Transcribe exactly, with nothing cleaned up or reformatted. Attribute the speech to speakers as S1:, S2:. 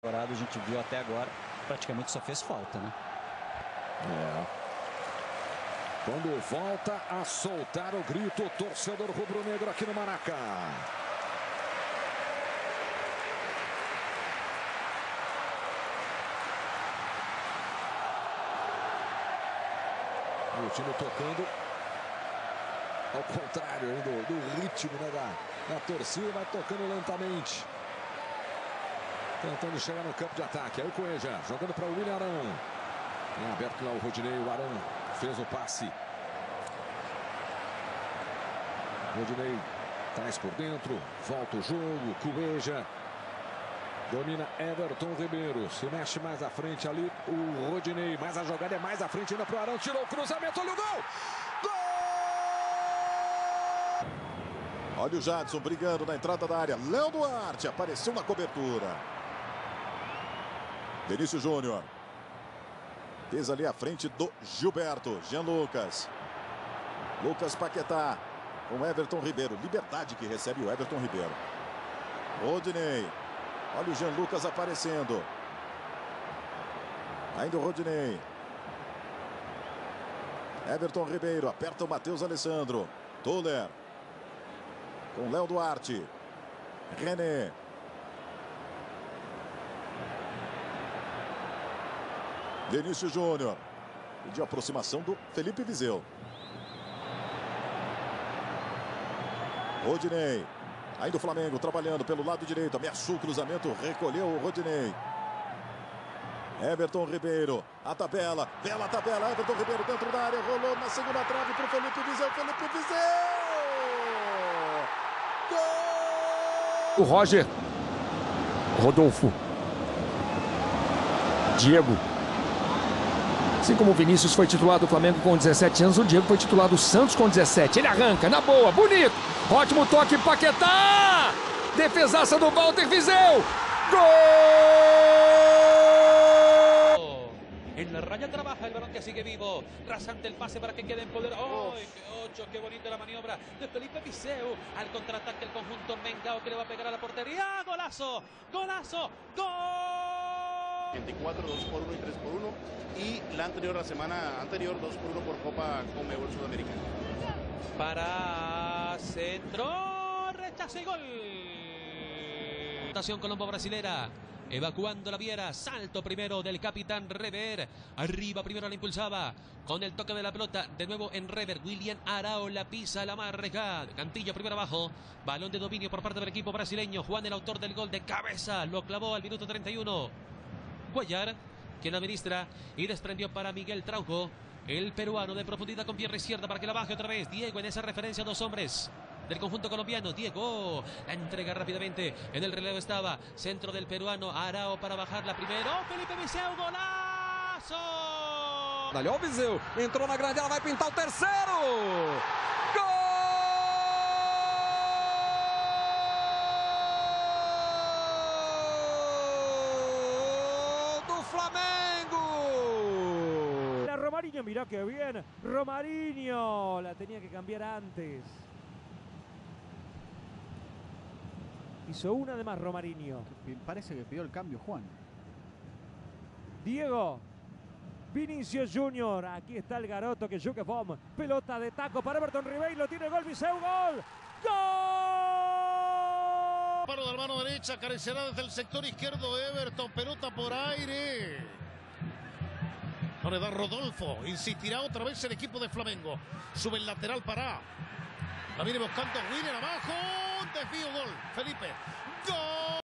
S1: A gente viu até agora, praticamente só fez falta, né?
S2: É. Quando volta a soltar o grito, o torcedor rubro-negro aqui no Maracanã. O time tocando ao contrário do, do ritmo, né, da, da torcida, vai tocando lentamente. Tentando chegar no campo de ataque. Aí o Cueja jogando para o William Arão. Em aberto lá o Rodinei. O Arão fez o passe. Rodinei traz por dentro. Volta o jogo. Cueja. Domina Everton Ribeiro. Se mexe mais à frente ali o Rodinei. Mas a jogada é mais à frente ainda para o Arão. Tirou o cruzamento. Olha o gol! Gol!
S3: Olha o Jadson brigando na entrada da área. Léo Duarte apareceu na cobertura. Vinícius Júnior. Fez ali à frente do Gilberto. Jean Lucas. Lucas Paquetá. Com Everton Ribeiro. Liberdade que recebe o Everton Ribeiro. Rodinei. Olha o Jean Lucas aparecendo. Ainda o Rodinei. Everton Ribeiro. Aperta o Matheus Alessandro. Toller. Com Léo Duarte. René. Vinícius Júnior. Pediu aproximação do Felipe Viseu. Rodinei. Ainda o Flamengo trabalhando pelo lado direito. Ameaçou o cruzamento. Recolheu o Rodinei. Everton Ribeiro. A tabela. Bela tabela. Everton Ribeiro dentro da área. Rolou na segunda trave para o Felipe Viseu. Felipe Viseu.
S4: O Roger, Rodolfo, Diego. Assim como o Vinícius foi titular do Flamengo com dezessete anos, o Diego foi titular do Santos com dezessete. Ele arranca, na boa, bonito. Ótimo toque, Paquetá. Defesaça do Walter Viseu. Gol!
S5: En la raya trabaja el balón que sigue vivo. Rasante el pase para que quede en poder. ¡Ay, qué ocho! ¡Qué bonita la maniobra de Felipe Viseu! Al contraataque el conjunto Mengao que le va a pegar a la portería. ¡Golazo! ¡Golazo! ¡Gol!
S6: veinticuatro, dos por uno y tres por uno. Y la anterior, la semana anterior, dos por uno por Copa Conmebol Sudamericana.
S5: Para centro. Rechazo y gol. Rotación colombo-brasilera. Evacuando la Viera, salto primero del capitán Rever, arriba primero la impulsaba, con el toque de la pelota, de nuevo en Rever, William Arao la pisa, la marca, Cantillo primero abajo, balón de dominio por parte del equipo brasileño, Juan el autor del gol de cabeza, lo clavó al minuto treinta y uno, Cuellar, quien administra y desprendió para Miguel Trauco, el peruano de profundidad con pierna izquierda para que la baje otra vez, Diego en esa referencia a dos hombres del conjunto colombiano, Diego, la entrega rápidamente, en el relevo estaba, centro del peruano, Arao para bajarla primero, Felipe Viseu, golaço!
S2: Olha o Viseu, entrou na grande, ela vai pintar o terceiro! Gol do Flamengo!
S7: La Romarinho, mirá que bien, Romarinho, la tenía que cambiar antes. Hizo una de más Romarinho.
S8: Parece que pidió el cambio Juan.
S7: Diego. Vinicius Junior. Aquí está el garoto que juega bom. Pelota de taco para Everton Ribeiro. Tiene gol Viseu. Gol. ¡Gol!
S9: Paro de la mano derecha. Carecerá desde el sector izquierdo Everton. Pelota por aire. No le da Rodolfo. Insistirá otra vez el equipo de Flamengo. Sube el lateral para. La viene buscando William abajo. Desvío, gol. Felipe. ¡Gol!